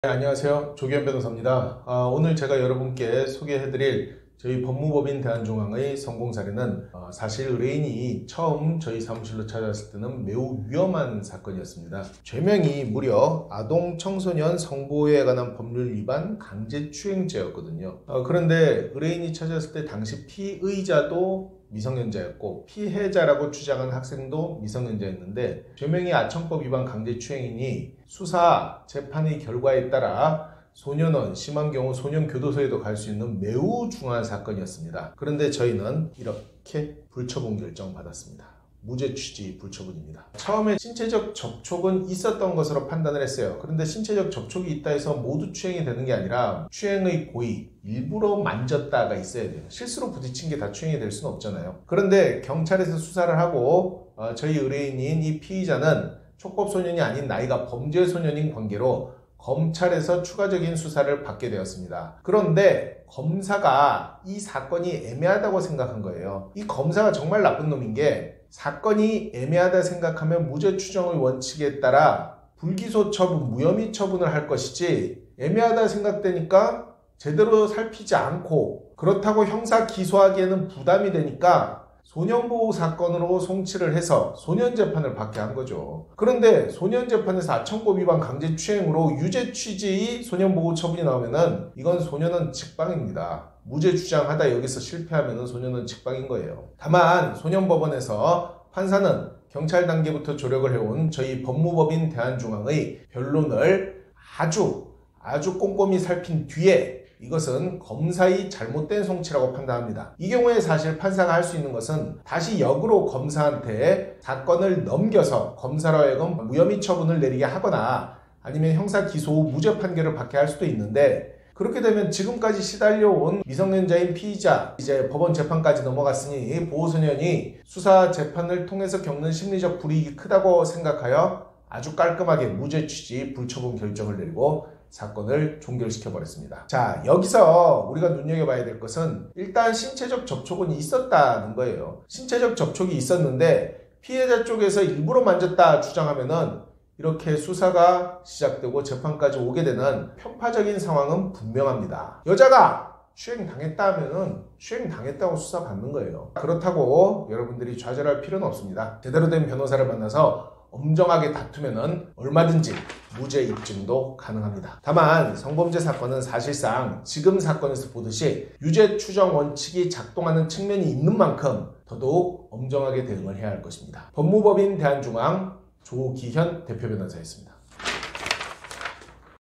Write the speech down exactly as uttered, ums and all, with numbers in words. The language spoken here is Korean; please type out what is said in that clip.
네, 안녕하세요. 조기현 변호사입니다. 아, 오늘 제가 여러분께 소개해드릴 저희 법무법인 대한중앙의 성공 사례는 어, 사실 의뢰인이 처음 저희 사무실로 찾아왔을 때는 매우 위험한 사건이었습니다. 죄명이 무려 아동 청소년 성보호에 관한 법률 위반 강제추행죄였거든요. 어, 그런데 의뢰인이 찾아왔을 때 당시 피의자도 미성년자였고 피해자라고 주장한 학생도 미성년자였는데 죄명이 아청법 위반 강제추행이니 수사, 재판의 결과에 따라 소년원, 심한 경우 소년교도소에도 갈 수 있는 매우 중요한 사건이었습니다. 그런데 저희는 이렇게 불처분 결정 받았습니다. 무죄 취지 불처분입니다. 처음에 신체적 접촉은 있었던 것으로 판단을 했어요. 그런데 신체적 접촉이 있다 해서 모두 추행이 되는 게 아니라 추행의 고의, 일부러 만졌다가 있어야 돼요. 실수로 부딪힌 게 다 추행이 될 수는 없잖아요. 그런데 경찰에서 수사를 하고 어, 저희 의뢰인인 이 피의자는 촉법소년이 아닌 나이가 범죄소년인 관계로 검찰에서 추가적인 수사를 받게 되었습니다. 그런데 검사가 이 사건이 애매하다고 생각한 거예요. 이 검사가 정말 나쁜 놈인 게 사건이 애매하다 생각하면 무죄 추정의 원칙에 따라 불기소 처분, 무혐의 처분을 할 것이지 애매하다 생각되니까 제대로 살피지 않고 그렇다고 형사 기소하기에는 부담이 되니까 소년보호 사건으로 송치를 해서 소년재판을 받게 한 거죠. 그런데 소년재판에서 아청법 위반 강제추행으로 유죄 취지의 소년보호 처분이 나오면은 이건 소년은 직방입니다. 무죄 주장하다 여기서 실패하면은 소년은 직방인 거예요. 다만 소년법원에서 판사는 경찰 단계부터 조력을 해온 저희 법무법인 대한중앙의 변론을 아주 아주 꼼꼼히 살핀 뒤에 이것은 검사의 잘못된 송치라고 판단합니다. 이 경우에 사실 판사가 할 수 있는 것은 다시 역으로 검사한테 사건을 넘겨서 검사로 하여금 무혐의 처분을 내리게 하거나 아니면 형사 기소 후 무죄 판결을 받게 할 수도 있는데 그렇게 되면 지금까지 시달려온 미성년자인 피의자 이제 법원 재판까지 넘어갔으니 보호소년이 수사 재판을 통해서 겪는 심리적 불이익이 크다고 생각하여 아주 깔끔하게 무죄 취지 불처분 결정을 내리고 사건을 종결시켜버렸습니다. 자, 여기서 우리가 눈여겨봐야 될 것은 일단 신체적 접촉은 있었다는 거예요. 신체적 접촉이 있었는데 피해자 쪽에서 일부러 만졌다 주장하면은 이렇게 수사가 시작되고 재판까지 오게 되는 편파적인 상황은 분명합니다. 여자가 추행 당했다 하면은 추행 당했다고 수사받는 거예요. 그렇다고 여러분들이 좌절할 필요는 없습니다. 제대로 된 변호사를 만나서 엄정하게 다투면은 얼마든지 무죄 입증도 가능합니다. 다만 성범죄 사건은 사실상 지금 사건에서 보듯이 유죄 추정 원칙이 작동하는 측면이 있는 만큼 더더욱 엄정하게 대응을 해야 할 것입니다. 법무법인 대한중앙 조기현 대표 변호사였습니다.